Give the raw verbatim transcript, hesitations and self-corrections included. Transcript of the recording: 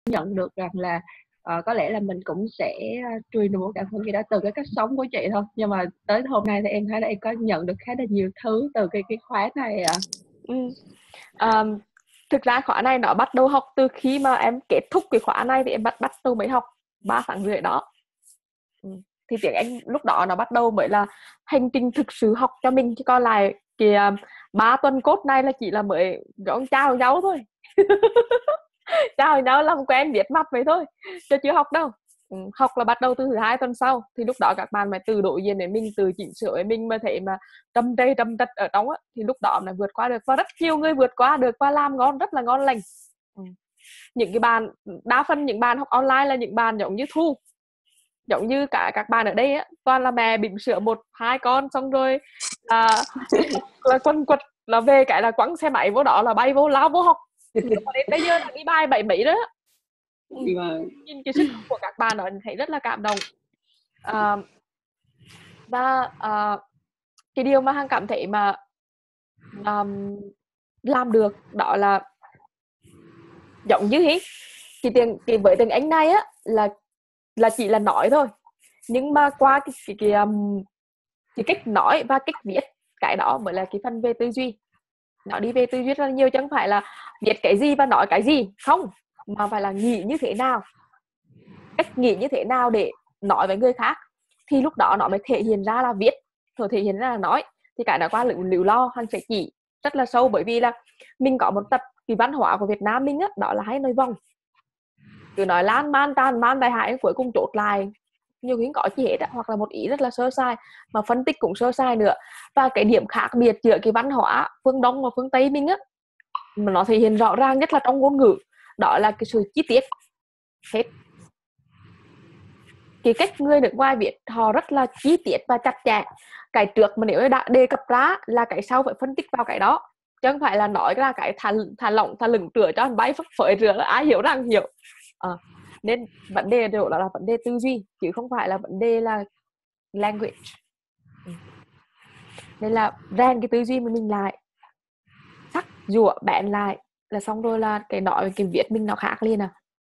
nhận được rằng là uh, có lẽ là mình cũng sẽ truyền được một cảm hứng gì đó từ cái cách sống của chị thôi, nhưng mà tới hôm nay thì em thấy là em có nhận được khá là nhiều thứ từ cái cái khóa này ạ. Ừ. Um, thực ra khóa này nó bắt đầu học từ khi mà em kết thúc cái khóa này thì em bắt bắt đầu mới học ba tháng rưỡi đó. Ừ. Thì tiếng Anh lúc đó nó bắt đầu mới là hành trình thực sự học cho mình, chứ còn lại cái ba tuần cốt này là chỉ là mới giống chào nhau thôi. Chào nhau làm quen biết mặt vậy thôi, chứ chưa học đâu. Ừ. Học là bắt đầu từ thứ hai tuần sau, thì lúc đó các bạn phải tự đối diện để mình, tự chỉnh sửa với mình, mà thấy mà trầm trây trầm trật ở trong á, thì lúc đó là vượt qua được, và rất nhiều người vượt qua được và làm ngon, rất là ngon lành. Ừ. Những cái bạn, đa phần những bạn học online là những bạn giống như Thu, giống như cả các bạn ở đây á, toàn là mẹ bỉm sữa một hai con, xong rồi à, là quần quật là về cái là quăng xe máy vô đó là bay vô lao vô học. Đến bây giờ là đi bài bảy mấy đó. Ừ. Nhìn cái sức học của các bạn đó thấy rất là cảm động. À, và à, cái điều mà Hằng cảm thấy mà um, làm được đó là giống như hết cái tiền cái với tiếng Anh này á, là là chỉ là nói thôi, nhưng mà qua cái cái, cái, um, cái cách nói và cách viết, cái đó mới là cái phần về tư duy. Nó đi về tư duy rất là nhiều, chứ không phải là viết cái gì và nói cái gì không, mà phải là nghĩ như thế nào, cách nghĩ như thế nào để nói với người khác, thì lúc đó nó mới thể hiện ra là viết, rồi thể hiện ra là nói. Thì cái đó qua lưu, lưu lo Hằng sẽ chỉ rất là sâu, bởi vì là mình có một tập cái văn hóa của Việt Nam mình á, đó là hay nói vòng, cứ nói lan man tràn man đại hải, cuối cùng chốt lại nhiều khi có chi hết á, hoặc là một ý rất là sơ sai, mà phân tích cũng sơ sai nữa. Và cái điểm khác biệt giữa cái văn hóa phương Đông và phương Tây mình á, mà nó thể hiện rõ ràng nhất là trong ngôn ngữ, đó là cái sự chi tiết hết. Cái cách người nước ngoài viết họ rất là chi tiết và chặt chẽ. Cái trước mà nếu đã đề cập ra là cái sau phải phân tích vào cái đó, chứ không phải là nói ra cái thả, thả lỏng thả lửng rửa cho anh bay phất phới rửa là ai hiểu rằng hiểu. À, nên vấn đề đó là vấn đề tư duy, chứ không phải là vấn đề là language. Nên là rèn cái tư duy của mình lại, sắc dụa bén lại là xong rồi, là cái nói cái viết mình nó khác liền à.